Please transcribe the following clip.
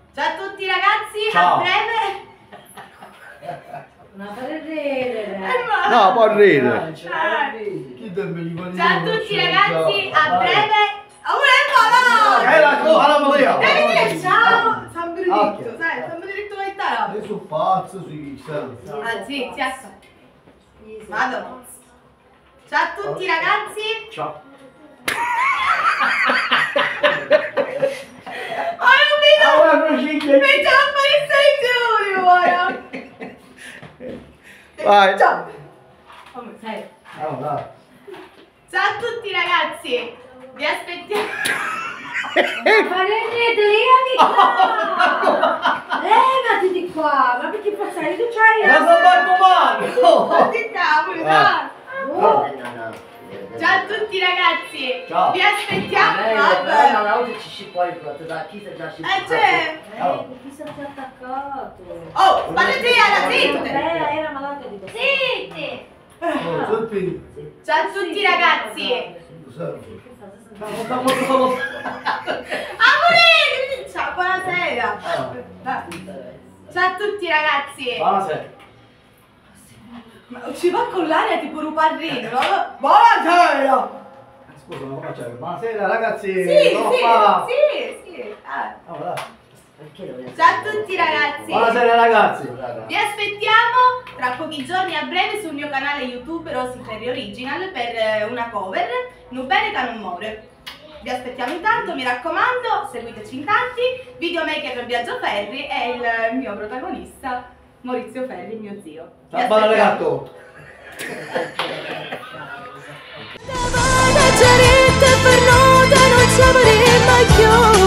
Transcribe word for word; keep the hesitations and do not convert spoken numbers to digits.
Ciao a tutti ragazzi, Ciao. a breve. Non fare ridere. Eh, No, può ridere. Eh. Ciao a tutti ragazzi, a Vai. breve. Oh, Eh, la tua, la Maria. devi dire ciao, San Benedetto, Ok. sai, San Benedetto Gaetano. Io sono pazzo sui salti. Ah, sì, sì, vado. Ciao a tutti ragazzi. Ciao. Oh, non vedo. Ah, una procedura. Mi c'è un po' di Giulio, ora. Vai. Ciao. Oh, sai. Allora, Ciao a tutti ragazzi. Vi aspettiamo. Non fare ridere, levati qua. Levati di qua. Ma perché passare? Tu c'hai ma sono Marco Ma che cavolo, dai. Oh. Ciao a tutti ragazzi. Ciao. Vi aspettiamo. Eh, Vabbè. no, no, oggi ci si può il da chi si già si Eh, c'è. Eh, chi si è attaccato? Oh, sparate alla zitte. Eh, era malato di questo. Zitti. Oh, Zeppi, Ciao a tutti ragazzi. lo serve. Amore. Ciao, buonasera. Ciao a tutti ragazzi. buonasera. Ma ci va con l'aria tipo ruparrino, no? Buonasera. Scusa, ma come c'è? Buonasera ragazzi. Sì, sono sì, qua. sì, sì. Ah. Allora, Ciao a tutti ragazzi. buonasera ragazzi. Vi aspettiamo tra pochi giorni a breve sul mio canale YouTube Rosy Ferri Original per eh, una cover Non bene che non muore. Vi aspettiamo intanto, mi raccomando, seguiteci in tanti. Videomaker Biagio Ferri e il mio protagonista Maurizio Ferri, mio zio. Vi Ciao, buon aspettiamo. ragazzo. Cerita pernota non sapere mai più